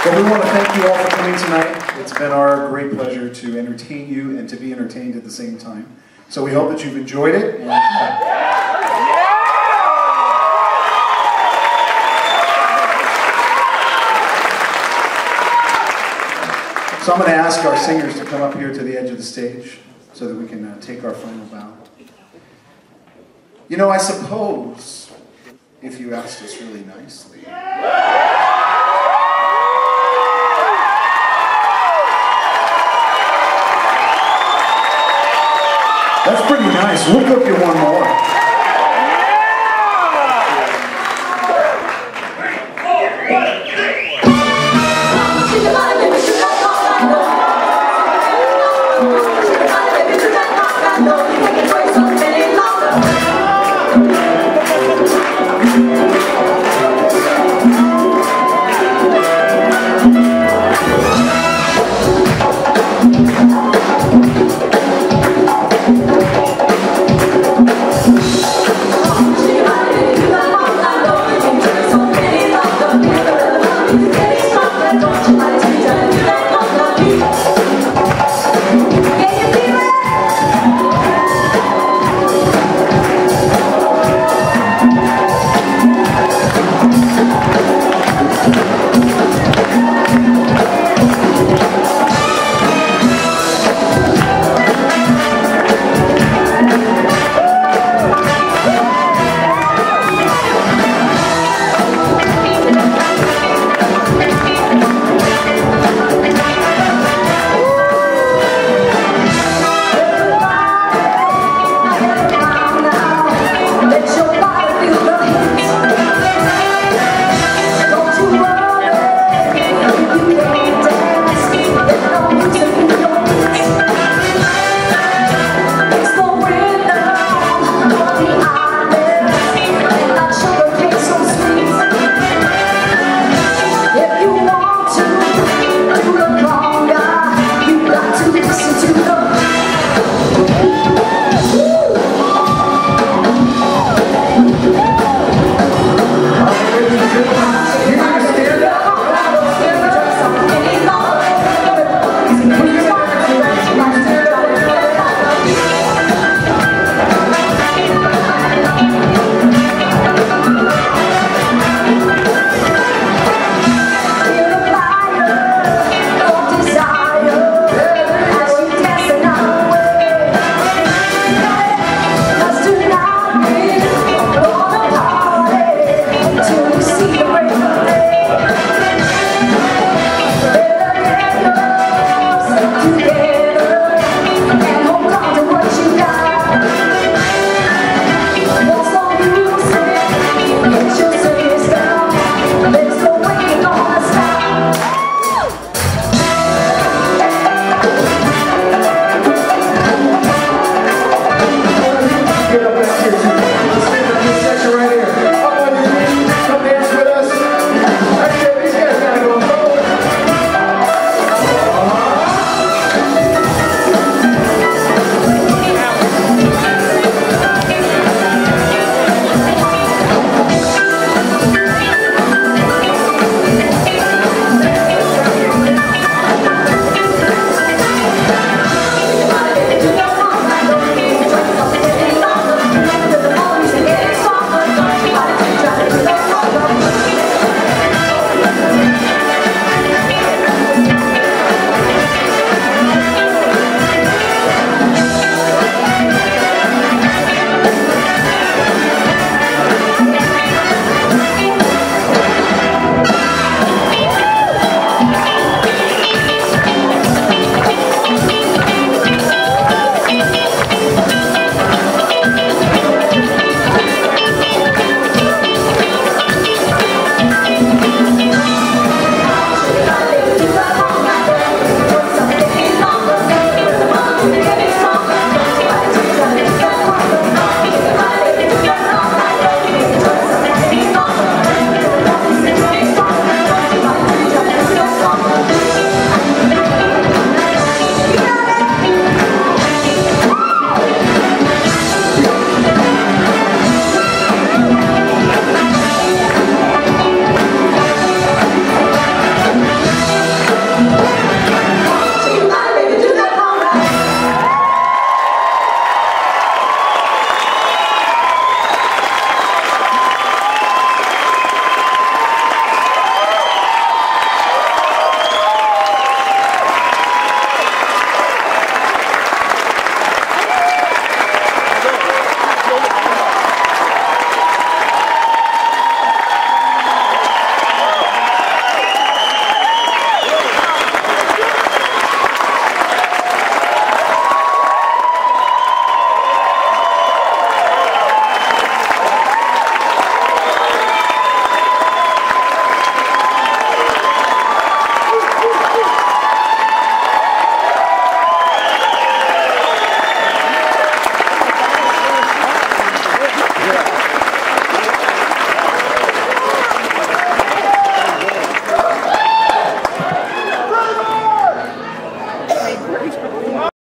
Well, we want to thank you all for coming tonight. It's been our great pleasure to entertain you and to be entertained at the same time. So we hope that you've enjoyed it. So I'm going to ask our singers to come up here to the edge of the stage so that we can take our final bow. You know, I suppose, if you asked us really nicely, that's pretty nice. We'll cook you one more.